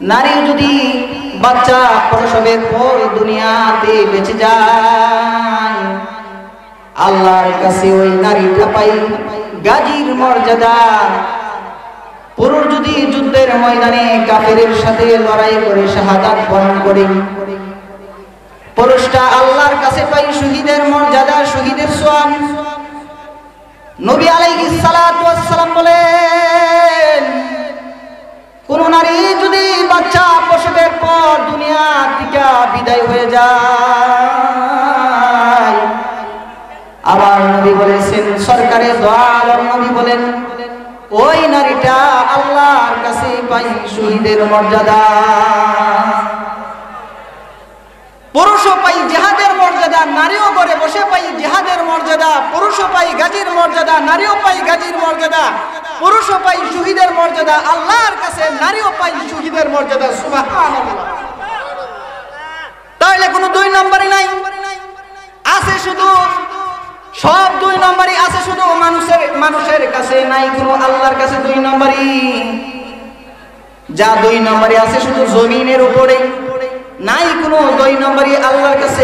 নারী যদি বাচ্চা প্রসবের পর দুনিয়াতে বেঁচে যায়, আল্লাহর কাছে ওই নারীটা পাই গাজীর মর্যাদা। পুরুষ যদি যুদ্ধের ময়দানে কাফেরের সাথে লড়াই করে শাহাদাত বরণ করে, পুরুষটা আল্লাহর কাছে পাই শহীদের মর্যাদা, শহীদের সওয়াব। নবী আলাইহিস সালাতু ওয়াস সালাম বলেন, কোন নারী যদি বাচ্চা প্রসবের পর দুনিয়া থেকে বিদায় হয়ে যায়, আবার নবী বলেছেন, সরকারে দো আলম নবী বলেন, ওই নারীটা আল্লাহর কাছে পাই শহীদের মর্যাদা। পুরুষও পাই জিহাদের মর্যাদা, নারীও ঘরে বসে পাই জিহাদের মর্যাদা। পুরুষও পাই গাজীর মর্যাদা, নারীও পাই গাজীর মর্যাদা। পুরুষও পাই শহীদের মর্যাদা, আল্লাহর কাছে নারীও পাই শহীদের মর্যাদা। সুবহানাল্লাহ। তাহলে কোনো দুই নম্বরই নাই, আছে শুধু সব দুই নম্বরই আছে, শুধু মানুষের কাছে নাই কোনো, আল্লাহর কাছে দুই নম্বরই। যা দুই নম্বরই আছে শুধু জমিনের উপরে, নাই কোনো দুই নম্বরই আল্লাহর কাছে।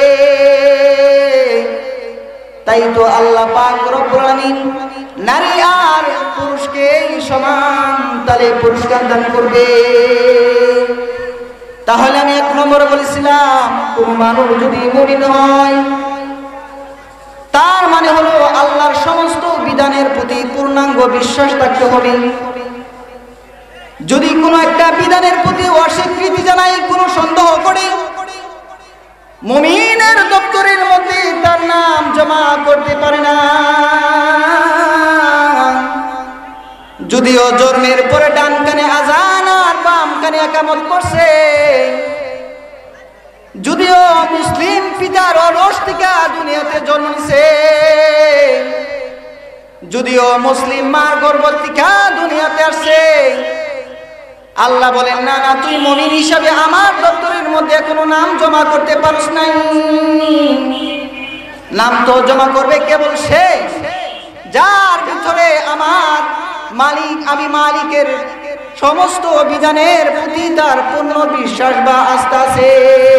তাই তো আল্লাহ পাক রব্বুল আলামিন নারী আর পুরুষকে সমান তালে পুরস্কার দান করবে। তাহলে আমি এক নম্বরে বলেছিলাম, কোন মানুষ যদি মুমিন হয়, তার মানে হলো আল্লাহর সমস্ত বিধানের প্রতি পূর্ণাঙ্গ বিশ্বাস থাকতে হবে। যদি কোনো একটা বিধানের প্রতি অস্বীকৃতি জানাই, কোনো সন্দেহ করে, মুমিনের দপ্তরের মধ্যে তার নাম জমা করতে পারে না। যদিও জন্মের পরে ডান কানে আযান আর বাম কানে ইকামত করছে, যদিও মুসলিম পিতার ওরস থেকে দুনিয়াতে জন্ম নিছে, যদিও মুসলিম মার গর্ভ থেকে দুনিয়াতে আসছে, আল্লাহ বলেন, না না, তুই মুমিন হিসাবে আমার দপ্তরের মধ্যে এখনো নাম জমা করতে পারিস নাই। নাম তো জমা করবে কেবল সে যার ভিতরে আমার মালিক, আমি মালিকের সমস্ত বিধানের প্রতি তার পূর্ণ বিশ্বাস বা আস্থা আছে।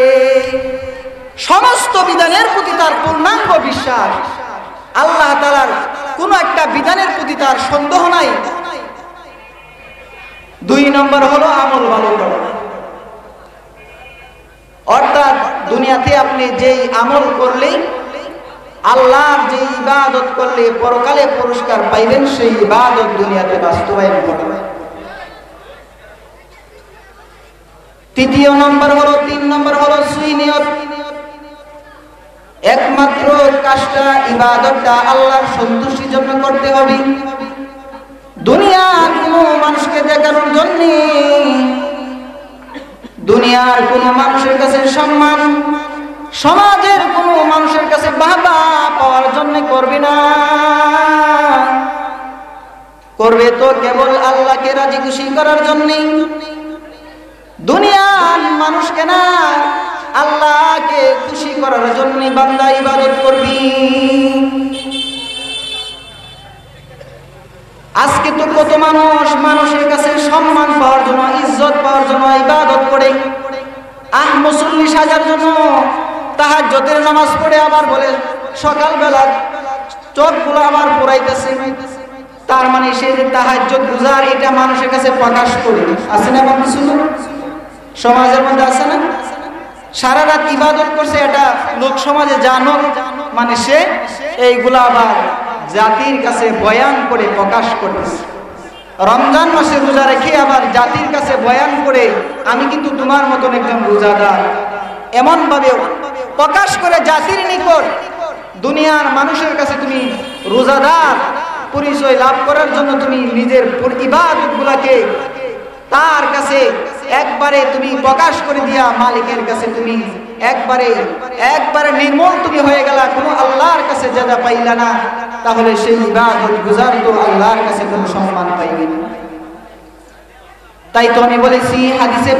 সমস্ত বিধানের প্রতি তার পূর্ণাঙ্গ বিশ্বাস, আল্লাহ তাআলার কোন একটা বিধানের প্রতি তার সন্দেহ নাই। দুই নম্বর হলো আমল ভালো করা। অর্থাৎ দুনিয়াতে আপনি যেই আমল করলেই, আল্লাহর যে ইবাদত করলে পরকালে পুরস্কার পাইবেন, সেই ইবাদত দুনিয়াতে বাস্তবায়ন করবেন। তৃতীয় নম্বর হলো, তিন নম্বর হলো সুনিয়ত। একমাত্র কাজটা, ইবাদতটা আল্লাহর সন্তুষ্টির জন্য করতে হবে। দুনিয়ার কোনো মানুষকে দেখানোর জন্য, দুনিয়ার কোনো মানুষের কাছে সম্মান, সমাজের কোনো মানুষের কাছে বাহবা পাওয়ার জন্য করবে না। করবে তো কেবল আল্লাহকে রাজি খুশি করার জন্য। দুনিয়ার মানুষকে না, আল্লাহকে খুশি করার জন্য বান্দা ইবাদত করবি। আজকে তো কত মানুষ মানুষের কাছে সম্মান পাওয়ার জন্য, ইজ্জত পাওয়ার জন্য ইবাদত করে, মুসল্লি সাজার জন্য তাহাজ্জুদের নামাজ পড়ে, আবার বলে সকালবেলা চোখগুলো আবার পড়াইতেছে। তার মানে সে যে তাহাজ্জুদ গুজার, এটা মানুষের কাছে প্রকাশ করে। আছে না বাবা, শুনো, সমাজের মধ্যে আছে না? সারা রাত ইবাদত করছে, এটা লোক সমাজে জানুক, মানে সে এইগুলা আবার জাতির কাছে বয়ান করে প্রকাশ করতেছে। রমজান মাসে রোজা রেখে আবার জাতির কাছে বয়ান করে, আমি কিন্তু তোমার মতন একজন রোজাদার, এমন ভাবে প্রকাশ করে জাতির নিকট, দুনিয়ার মানুষের কাছে তুমি রোজাদার পরিচয় লাভ করার জন্য তুমি নিজের ইবাদতগুলোকে তার কাছে একবারে তুমি প্রকাশ করে দিয়া, মালিকের কাছে তুমি একবারে নির্মল তুমি হয়ে গেলা, কোনো আল্লাহর কাছে জাযা পাইলা না, তাহলে সেই ইবাদত গুজার তো আল্লাহর কাছে কোনো সম্মান পাইবে না। তাই তো আমি বলেছি, হাদিসে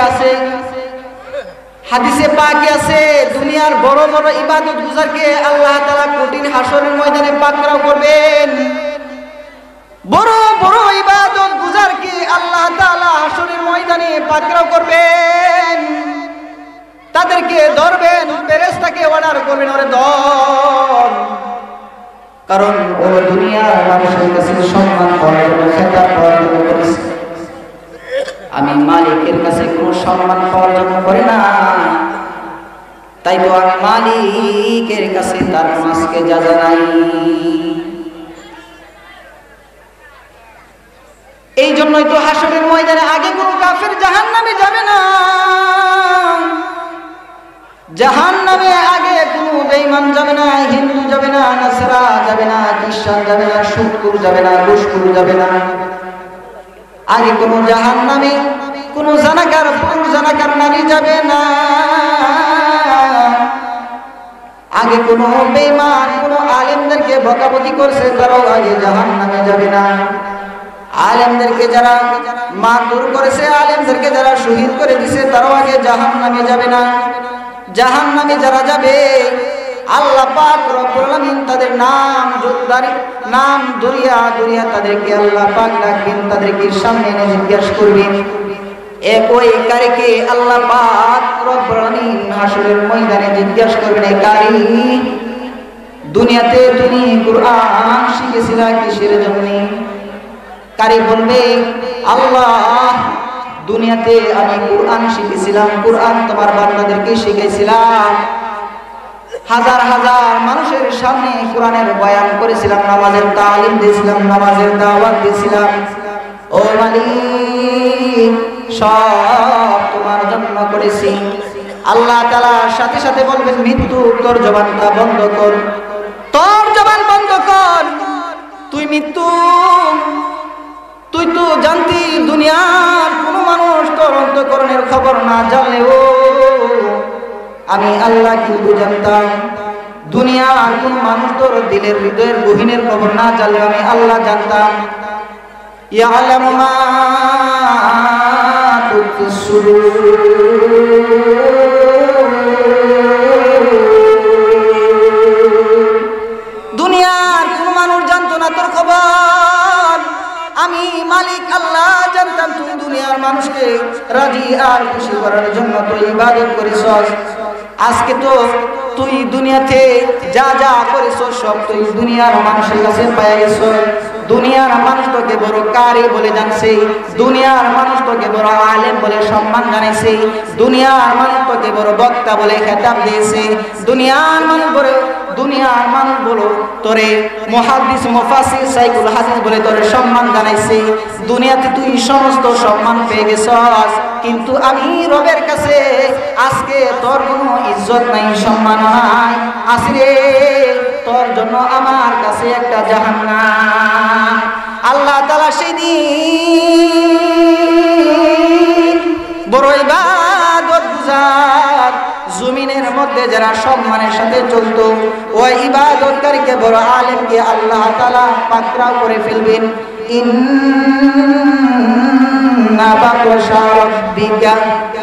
পাকে আছে দুনিয়ার বড় বড় ইবাদত গুজারকে আল্লাহ তাআলা কঠিন হাসরের ময়দানে পাকড়াও করবেন। বড় বড় ইবাদত গুজারকে আল্লাহ তাআলা হাশরের ময়দানে পাকড়াও করবেন, তাদেরকে ধরবেন, ফেরেশতাকে অর্ডার করবেন, ওরে ধর। কারণ ও দুনিয়ার মানুষের কাছে সম্মান পাওয়ার জন্য, খেতাব পাওয়ার জন্য করেছে, আমি মালিকের কাছে কোনো সম্মান পাওয়ার জন্য করি না। তাই তো আমি মালিকের কাছে তার নামাজকে যা জানাই। এই জন্যই তো হাশরের ময়দানে আগে কোনো কাফের জাহান্নামে যাবে না। জাহান্নামে আগে কোনো বেঈমান যাবে না, হিন্দু যাবে না, নাসারা যাবে না, খ্রিস্টান যাবে না, সুদখোর যাবে না, ঘুষখোর যাবে না। আগে কোনো জাহান্নামে কোনো জানাকার পুরুষ, জানাকার নারী যাবে না। আগে কোনো বেঈমান কোনো আলেমদেরকে বকাবকি করছে তারাও আগে জাহান্নামে যাবে না। আলেমদেরকে যারা মারধর করেছে, আলেমদেরকে যারা শহীদ করে দিছে তারাও আগে জাহান্নামে যাবে না। জাহান্নামে যারা যাবে আল্লাহ পাক রব্বুল আলামিন তাদের নাম দুরিয়া দুরিয়া তাদেরকে আল্লাহ পাক ডাকবেন, তাদেরকে সামনে এনে জিজ্ঞাসা করবেন। এক ওই কারীকে আল্লাহ পাক রব্বুল আলামিন হাশরের ময়দানে জিজ্ঞাসা করবেন, এ কারী, দুনিয়াতে তুমি কুরআন শিখেছিলা কিসের জন্য? কারী বলবে, আল্লাহ দুনিয়াতে আমি কুরআন শিখেছিলাম, কুরআন তোমার বান্দাদেরকে শিখাইছিলাম, হাজার হাজার মানুষের সামনে কোরআনের বয়ান করেছিলাম, নামাজের তালিম দিয়েছিলাম, নামাজের দাওয়াত দিয়েছিলাম। ও মালিক, সব তোমার জন্য করেছি। আল্লাহ তাআলা সাথে সাথে বলবেন, মৃত্যু তোর জবানটা বন্ধ কর, তোর জবান বন্ধ কর। তুই মৃত্যু, তুই তো জানতি দুনিয়ার কোন মানুষ তোর অন্তঃকরণের খবর না জানলেও আমি আল্লাহ কিন্তু জানতাম। দুনিয়ার কোন মানুষ তোর দিলের হৃদয়ের গভীরের খবর না জানলেও আমি আল্লাহ জানতাম। ইয়ালামু মা তুকফিস সুদূর, দুনিয়ার কোন মানুষ জানতো না তোর খবর, আমি মালিক আল্লাহ জানতাম। তুই দুনিয়ার মানুষকে রাজি আর খুশি করার জন্য তুই ইবাদত করিস। আজকে তো তুই দুনিয়াতে যা যা করিস সব তুই দুনিয়ার মানুষের কাছে পেয়ে গেছ। দুনিয়ার মানুষ তোকে বড় কারি বলে জানছে, দুনিয়ার মানুষ তোকে বড় আলেম বলে সম্মান জানাইছে, দুনিয়ার মানুষ তোকে বড় বক্তা বলে খেতাব দিয়েছে, দুনিয়ার মানুষ বলো তোরে মুহাদ্দিস মুফাসসির সাইকুল হাদিস বলে তোরে সম্মান জানাইছে। দুনিয়াতে তুই সমস্ত সম্মান পেয়ে গেছস, কিন্তু আমি রবের কাছে আজকে তোর কোনো ইজ্জত নাই, সম্মান নাই। আসরে তোর জন্য আমার কাছে একটা জাহান্নাম। আল্লাহ তাআলা সেদিন বড় ইবাদত গুজার জমিনের মধ্যে যারা সম্মানের সাথে চলতো, ওই ইবাদতকারীকে বড় আলেমকে আল্লাহ তাআলা পাকড়াও করে ফেলবেন। ইন্না বাতশা রাব্বিকা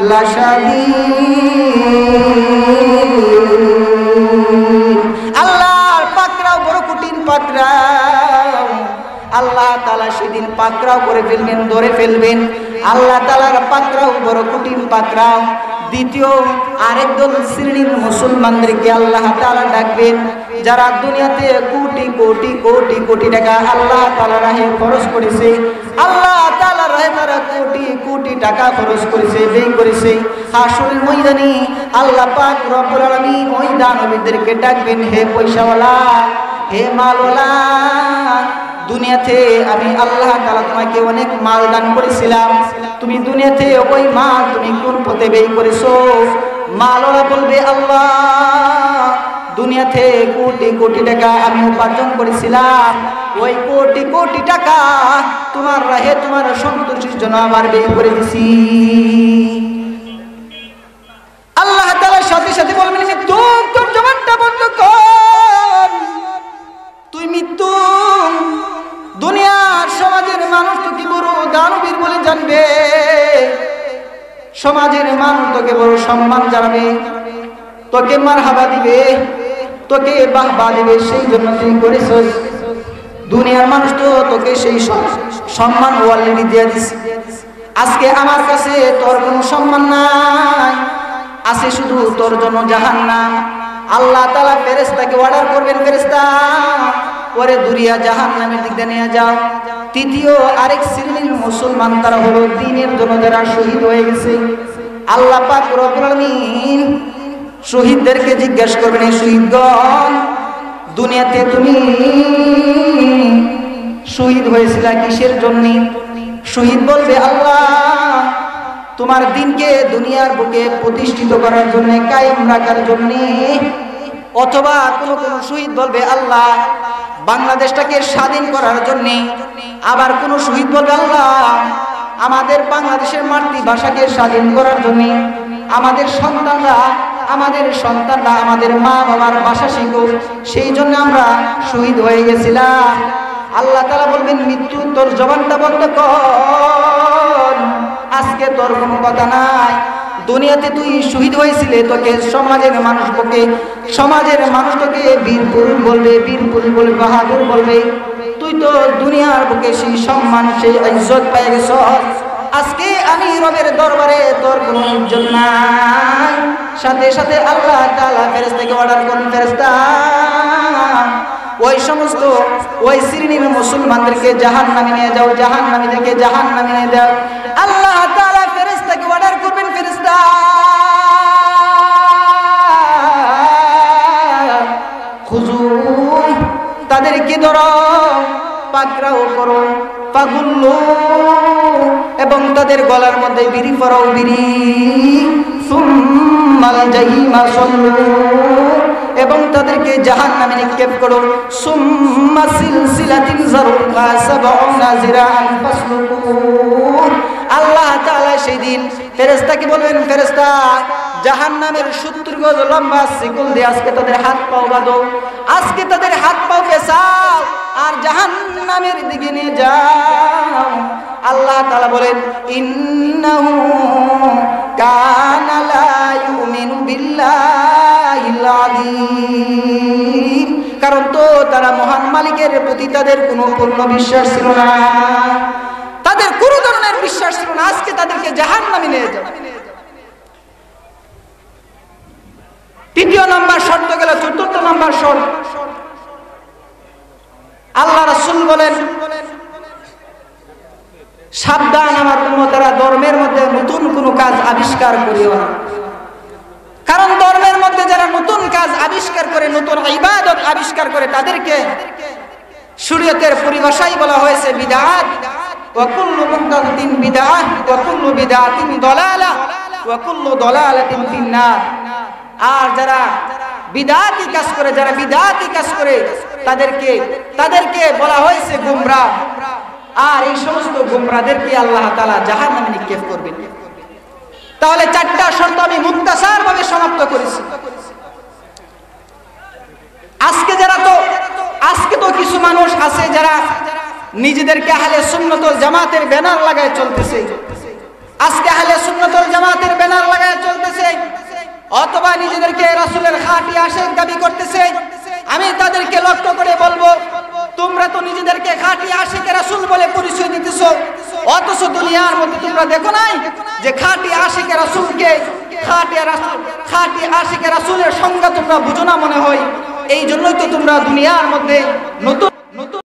লাশাদীদ। আল্লাহর পাকড়াও বড় কঠিন পাকড়াও। আল্লাহ তাআলা সেদিন পাকড়াও করে ফেলবেন, ধরে ফেলবেন। আল্লাহ তাআলার পাকড়াও বড় কঠিন পাকড়াও। দ্বিতীয় আরেকদল শ্রেণীর মুসলমানদেরকে আল্লাহ তাআলা ডাকবেন, যারা দুনিয়াতে কোটি কোটি কোটি কোটি টাকা আল্লাহ তাআলার রাহে খরচ করেছে। আল্লাহ তাআলার রাহে তারা কোটি কোটি টাকা খরচ করেছে, ব্যয় করেছে। হাশরের ময়দানে আল্লাহ পাক রব্বুল আলামিন ওই দানবীদেরকে ডাকবেন, হে পয়সাওয়ালা, হে মালওয়ালা, দুনিয়াতে আমি আল্লাহ তাআলা তোমাকে অনেক মাল দান করেছিলাম, তুমি দুনিয়াতে ওই মাল তুমি কোন পথে ব্যয় করেছো? মালওয়ালা বলবে, আল্লাহ দুনিয়াতে কোটি কোটি টাকা আমি উপার্জন করেছিলাম, ওই কোটি কোটি টাকা তোমার রাহে তোমার সন্তুষ্টির জন্য আমার ব্যয় করে দিছি। আল্লাহ তাআলা সাথে সাথে বলবেন, তোর জবানটা বন্ধ কর, তুই মৃত্যু। দুনিয়ার সমাজের মানুষ তোকে বড় দানবীর বলে জানবে, সমাজের মানুষ তোকে বড় সম্মান জানাবে, তোকে মারহাবা দিবে, তোকে বাহবা দিবে, সেই জন্য তুই করেছিস। দুনিয়ার মানুষ তো তোকে সেই সম্মান অলরেডি দিয়ে দিছে। আজকে আমার কাছে তোর কোনো সম্মান নাই, আছে শুধু তোর জন্য জাহান্নাম। আল্লাহ তাআলা ফেরেশতাকে অর্ডার করবেন, ফেরেশতা পরে দুরিয়া জাহান্নামের দিকে নিয়ে যাও। তৃতীয় আরেক শ্রেণীর মুসলমান তারা হলো দ্বীনের জন্য যারা শহীদ হয়ে গেছে। আল্লাহ পাক রব্বুল আলামিন শহীদদেরকে জিজ্ঞাসা করবেন, এই শহীদগণ দুনিয়াতে তুমি শহীদ হয়েছিলা কিসের জন্য? শহীদ বলবে, আল্লাহ তোমার দ্বীনকে দুনিয়ার বুকে প্রতিষ্ঠিত করার জন্য, কায়েম রাখার জন্য। অথবা কোন কোন শহীদ বলবে, আল্লাহ বাংলাদেশটাকে স্বাধীন করার জন্য। আবার কোন শহীদ বলবে, আল্লাহ আমাদের বাংলাদেশের মাতৃভাষাকে স্বাধীন করার জন্য। আমাদের সন্তানরা আমাদের মা বাবার ভাষা শিখুক, সেই জন্য আমরা শহীদ হয়ে গেছিলাম। আল্লাহ তাআলা বলবেন, মৃত্যু তোর জবানটা বন্ধ কর, আজকে তোর কোনো কথা নাই। দুনিয়াতে তুই শহীদ হয়েছিলে, তোকে সমাজের মানুষ তোকে বীর পুরুষ বলবে, বাহাদুর বলবে। তুই তো দুনিয়ার বুকে সেই সম্মান, সেই ইজ্জত পেয়ে গেছ। আজকে আমি রবের দরবারে তোর কোনো ইজ্জত নাই। সাথে সাথে আল্লাহ তাআলা ফেরেশতাকে অর্ডার করেন, ফেরেশতা ওই শ্রেণীর মুসলমানদেরকে জাহান্নামে নিয়ে যাও, জাহান্নামীদেরকে জাহান্নামে নিয়ে যাও। আল্লাহ তাআলা ফেরেশতাকে অর্ডার করবেন, ফেরেশতা খুজু তাদেরকে ধরো, পাকড়াও করো, পাগুল্লু এবং তাদের গলার মধ্যে বিড়ি পরাও, বিড়ি সুম্মাল জাহিমা সল্লু এবং তাদেরকে জাহান্নামে নিক্ষেপ করো। সুম্মা সিলসিলাতিন যারউহা সাবউনা জিরাআন ফাসলুকু। আল্লাহ তাআলা সেই দিন ফেরেশতাকে বলবেন, ফেরেশতা জাহান্নামের 70 গজ লম্বা শিকল দিয়ে আজকে তাদের হাত পাও বাঁধো, আজকে তাদের হাত পাও পেঁচাও আর জাহান্নামের দিকে নিয়ে যাও। আল্লাহ তাআলা বলেন, ইন্নাহু কানা লা ইউমিনু বিল্লাহিল আযীম। কারণ তো তারা মহান মালিকের প্রতি তাদের কোনো পূর্ণ বিশ্বাস ছিল না, তাদের কোনো ধরনের বিশ্বাস ছিল না। আজকে তাদেরকে জাহান্নামে নিয়ে যাও। তৃতীয় নম্বর শর্ত গেল। চতুর্থ নম্বর শর্ত, আল্লাহ রাসূল বলেন, সাবধান আমার উম্মতেরা, ধর্মের মধ্যে নতুন কোনো কাজ আবিষ্কার করিও না। কারণ ধর্মের মধ্যে যারা নতুন কাজ আবিষ্কার করে, নতুন ইবাদত আবিষ্কার করে, তাদেরকে শরীয়তের পরিভাষায় বলা হয়েছে বিদআত। ওয়া কুল্লু মুহদাসাতিন বিদআহ ওয়া কুল্লু বিদআতিন দালালাহ ওয়া কুল্লু দালালাতিন ফিন্নার। আর যারা বিদআতি কাজ করে, তাদেরকে বলা হয়েছে গুমরাহ। আর এই সমস্ত গুমরাহদেরকে আল্লাহ তাআলা জাহান্নামে নিক্ষেপ করবেন। তাহলে 4টা শর্ত আমি মুক্তাসার ভাবে সমাপ্ত করেছি। আজকে তো কিছু মানুষ আছে যারা নিজেদেরকে আহলে সুন্নাত ওয়াল জামাতের ব্যানার লাগায় চলতেছে। আজকে আহলে সুন্নাত ওয়াল জামাতের ব্যানার লাগায় চলতেছে, অথবা নিজেদেরকে রাসূলের খাঁটি আশিক দাবি করতেছে। আমি তাদেরকে লক্ষ্য করে বলবো, তোমরা তো নিজেদেরকে খাঁটি আশিকে রাসূল বলে পরিচয় দিতেছো, অথচ দুনিয়ার মধ্যে তোমরা দেখো নাই যে খাঁটি আশিকে রাসূলকে, খাঁটি আশিকে রাসূলের সংজ্ঞা তোমরা বুঝো না মনে হয়। এই জন্যই তো তোমরা দুনিয়ার মধ্যে নতুন